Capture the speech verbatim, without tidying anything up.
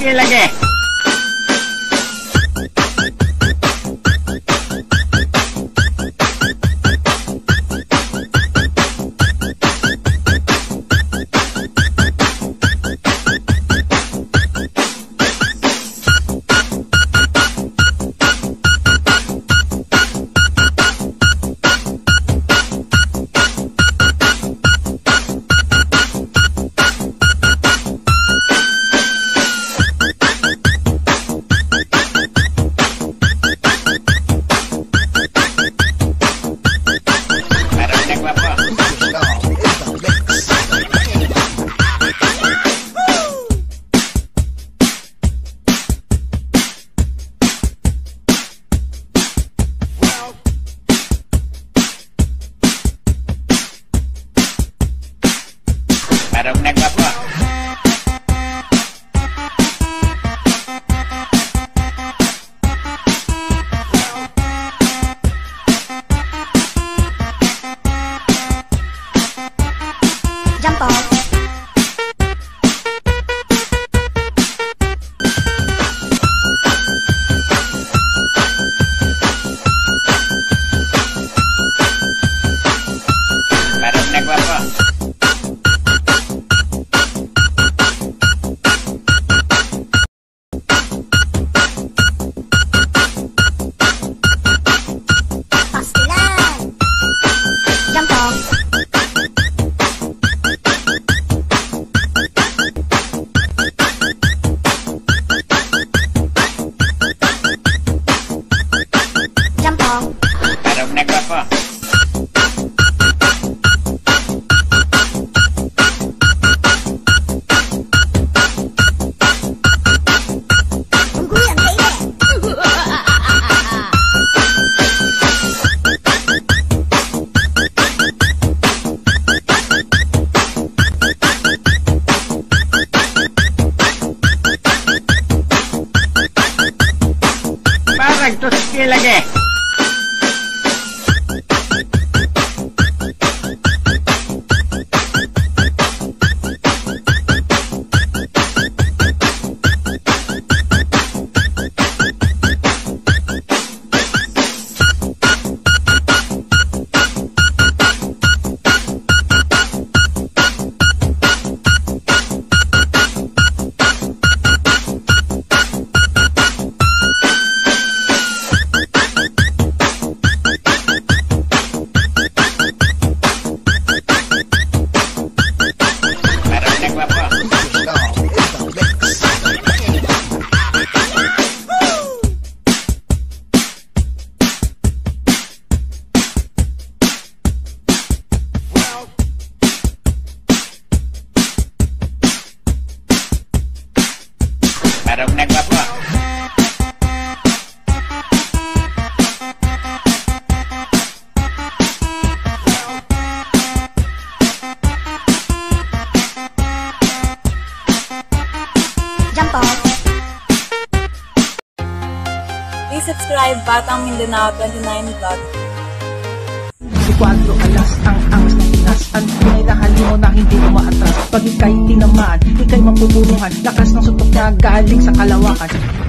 skill lagi. Parang nagpapa. Jump off. Parang nagpapa. Pastilan. Jump off. Jump off. Parang nagpapa. Ungguyan kayo. Parang to skill lagi. Parang nagpapa. Parang nagpapa. Jump off. Please subscribe Batang Mindanao twenty-nine Vlog. Si Cuadro alas ang angas ng Pinas. Ang tunay na halimo na hindi umaatras. Pag ika'y tinamaan, ika'y mapupunuhan. Lakas ng suntok na galing sa kalawakan.